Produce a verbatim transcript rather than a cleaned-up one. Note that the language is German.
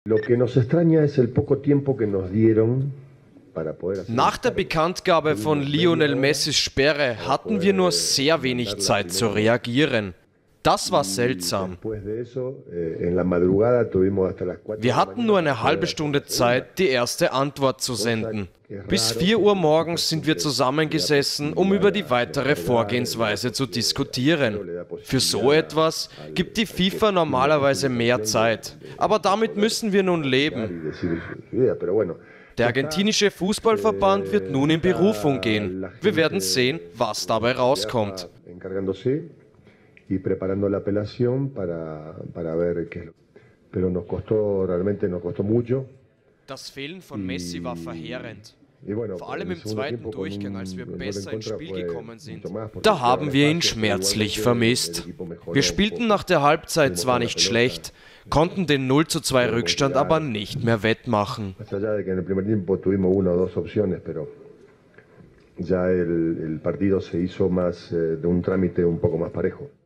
Nach der Bekanntgabe von Lionel Messis Sperre hatten wir nur sehr wenig Zeit zu reagieren. Das war seltsam. Wir hatten nur eine halbe Stunde Zeit, die erste Antwort zu senden. Bis vier Uhr morgens sind wir zusammengesessen, um über die weitere Vorgehensweise zu diskutieren. Für so etwas gibt die FIFA normalerweise mehr Zeit. Aber damit müssen wir nun leben. Der argentinische Fußballverband wird nun in Berufung gehen. Wir werden sehen, was dabei rauskommt. Y preparando la apelación para, para ver qué es lo. Pero nos costó, realmente nos costó mucho. Das Fehlen von Messi war verheerend. Vor allem im zweiten Durchgang, als wir besser ins Spiel gekommen sind. Da haben wir ihn schmerzlich vermisst. Wir spielten nach der Halbzeit zwar nicht schlecht, konnten den null zu zwei Rückstand aber nicht mehr wettmachen. Ya el, el partido se hizo más eh, de un trámite un poco más parejo.